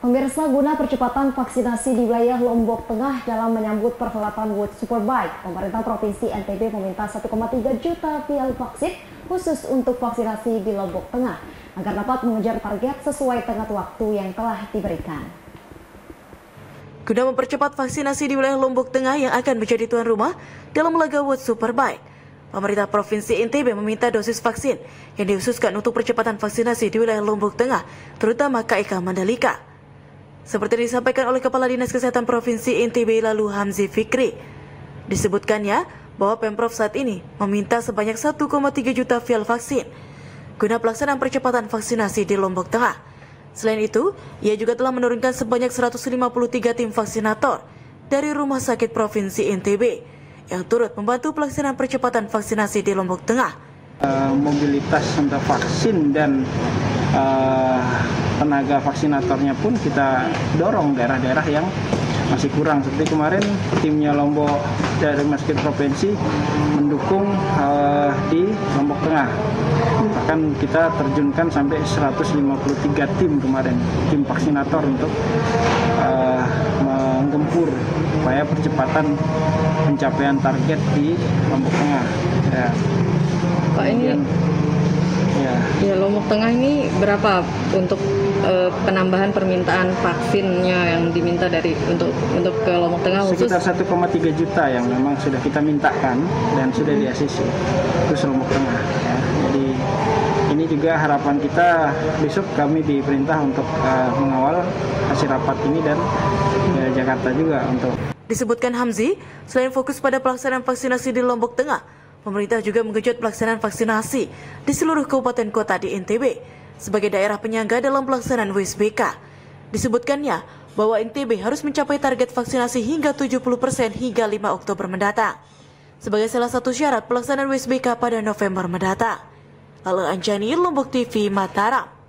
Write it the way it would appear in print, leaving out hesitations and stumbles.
Pemirsa, guna percepatan vaksinasi di wilayah Lombok Tengah dalam menyambut perhelatan World Superbike, pemerintah Provinsi NTB meminta 1,3 juta vial vaksin khusus untuk vaksinasi di Lombok Tengah agar dapat mengejar target sesuai tenggat waktu yang telah diberikan. Guna mempercepat vaksinasi di wilayah Lombok Tengah yang akan menjadi tuan rumah dalam laga World Superbike, pemerintah Provinsi NTB meminta dosis vaksin yang dikhususkan untuk percepatan vaksinasi di wilayah Lombok Tengah, terutama KIK Mandalika. Seperti disampaikan oleh Kepala Dinas Kesehatan Provinsi NTB lalu Hamzi Fikri, disebutkannya bahwa Pemprov saat ini meminta sebanyak 1,3 juta vial vaksin guna pelaksanaan percepatan vaksinasi di Lombok Tengah. Selain itu, ia juga telah menurunkan sebanyak 153 tim vaksinator dari Rumah Sakit Provinsi NTB yang turut membantu pelaksanaan percepatan vaksinasi di Lombok Tengah. Mobilitas untuk vaksin dan tenaga vaksinatornya pun kita dorong daerah-daerah yang masih kurang. Seperti kemarin timnya Lombok dari Rumah Sakit Provinsi mendukung di Lombok Tengah. Bahkan kita terjunkan sampai 153 tim kemarin, tim vaksinator untuk menggempur supaya percepatan pencapaian target di Lombok Tengah. Ya. Pak, ini ya Lombok Tengah ini berapa untuk penambahan permintaan vaksinnya yang diminta untuk ke Lombok Tengah khusus? Sekitar 1,3 juta yang memang sudah kita mintakan dan sudah di ACC khusus Lombok Tengah. Ya. Jadi ini juga harapan kita besok kami diperintah untuk mengawal hasil rapat ini dan Jakarta juga untuk. Disebutkan Hamzi, selain fokus pada pelaksanaan vaksinasi di Lombok Tengah, pemerintah juga menggenjot pelaksanaan vaksinasi di seluruh kabupaten kota di NTB sebagai daerah penyangga dalam pelaksanaan WSBK. Disebutkannya bahwa NTB harus mencapai target vaksinasi hingga 70% hingga 5 Oktober mendatang sebagai salah satu syarat pelaksanaan WSBK pada November mendatang. Lalu Anjani, Lombok TV, Mataram.